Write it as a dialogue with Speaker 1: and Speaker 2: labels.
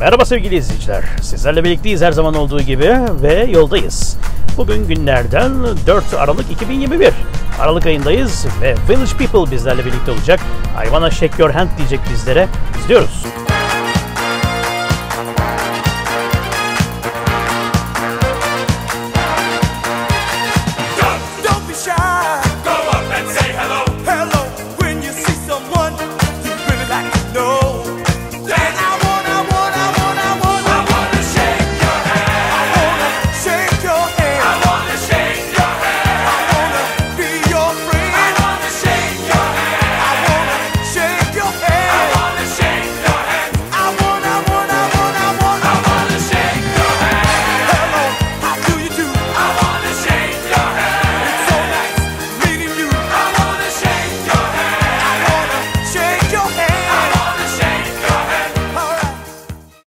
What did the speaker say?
Speaker 1: Merhaba sevgili izleyiciler. Sizlerle birlikteyiz her zaman olduğu gibi ve yoldayız. Bugün günlerden 4 Aralık 2021. Aralık ayındayız ve Village People bizlerle birlikte olacak. I wanna shake your hand diyecek bizlere. İzliyoruz.